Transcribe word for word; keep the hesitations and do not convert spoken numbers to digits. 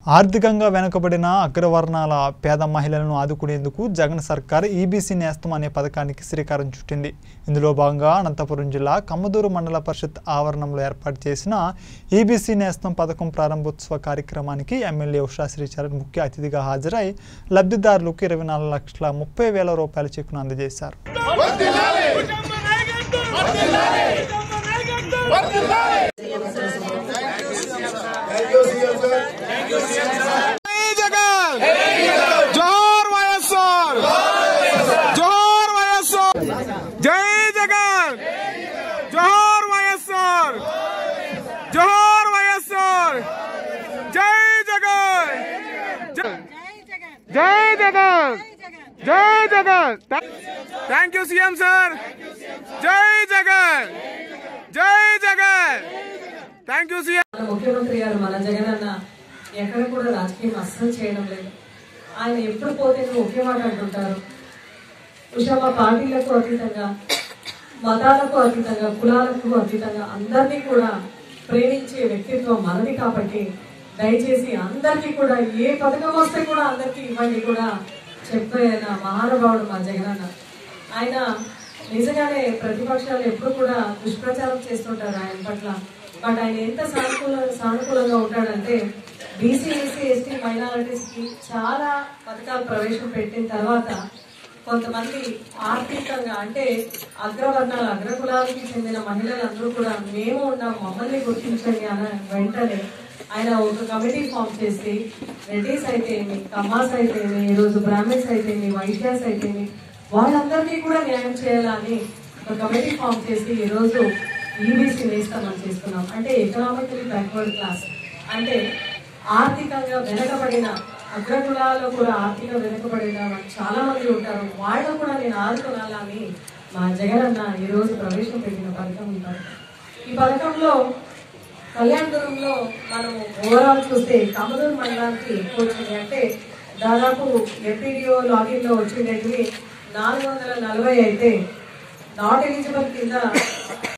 ఆర్థికంగా వెనుకబడిన అగ్రవర్ణాల పేద మహిళలను ఆదుకునేందుకు జగన్ సర్కార్ ఈబీసీ నేస్తం అనే పథకానికి శ్రీకారం చుట్టింది. ఇందులో భాగంగా అనంతపురం జిల్లా కమ్మదూరు మండల పరిషత్ ఆవరణంలో ఏర్పాటు చేసిన ఈబీసీ నేస్తం పథకం ప్రారంభోత్సవ కార్యక్రమానికి ఎమ్మెల్యే ఉషా శ్రీచరణ్ ముఖ్య అతిథిగా హాజరై లబ్ధిదారులకు ఇరవై నాలుగు లక్షల ముప్పై వేల రూపాయల చెక్కును అందజేశారు. जय जगन जय Jagan thank you CM sir जय जगन जय जगन थैंक यू सीएम ముఖ్యమంత్రి గారు మన జగన్ అన్న ఎక్కడ కూడా రాజకీయం అస్సలు చేయడం లేదు. ఆయన ఎప్పుడు పోతే ఒకే మాట అంటుంటారు, ఉషా పార్టీలకు అతీతంగా మతాలకు అతీతంగా కులాలకు అతీతంగా అందరినీ కూడా ప్రేమించే వ్యక్తిత్వం మనది. కాబట్టి దయచేసి అందరికీ కూడా ఏ పథకం వస్తే కూడా అందరికీ ఇవ్వండి కూడా చెప్పే మహానుభావుడు మా జగనన్న. ఆయన నిజంగానే ప్రతిపక్షాలు ఎప్పుడు కూడా దుష్ప్రచారం చేస్తుంటారు ఆయన పట్ల. బట్ ఆయన ఎంత సానుకూల సానుకూలంగా ఉంటాడంటే బీసీ ఎస్సీ ఎస్టీ మైనారిటీస్ కి చాలా పథకాలు ప్రవేశపెట్టిన తర్వాత కొంతమంది ఆర్థికంగా అంటే అగ్రవర్ణాల అగ్రకులాలకి చెందిన మహిళలందరూ కూడా మేము ఉన్నాం మమ్మల్ని గుర్తించండి అన్న వెంటనే ఆయన ఒక కమిటీ ఫామ్ చేసి రెడ్డిస్ అయితేమి, కమ్మాస్ అయితేమి, ఈరోజు బ్రాహ్మిన్స్ అయితేమి, వైశ్యాస్ అయితేమి వాళ్ళందరినీ కూడా న్యాయం చేయాలని ఒక కమిటీ ఫామ్ చేసి ఈరోజు ఈబీసీ నేస్తామని చేస్తున్నాం. అంటే ఎకనామికలీ బ్యాక్వర్డ్ క్లాస్ అంటే ఆర్థికంగా వెనకబడిన అగ్రకులాల్లో కూడా ఆర్థిక వెనుకబడిన చాలా మంది ఉంటారు. వాళ్ళు కూడా నేను ఆదుకోవాలని మా జగనన్న ఈరోజు ప్రవేశపెట్టిన పథకం ఉంటారు. ఈ పథకంలో కళ్యాణపురంలో మనం ఓవరాల్ చూస్తే కమ్మదూరు మండలానికి ఎక్కువ వచ్చింది. అంటే దాదాపు ఎఫ్పీడీఓ లాగిన్ లో వచ్చినవి నాలుగు వందల నలభై అయితే నాట్ ఎలిజిబుల్ కింద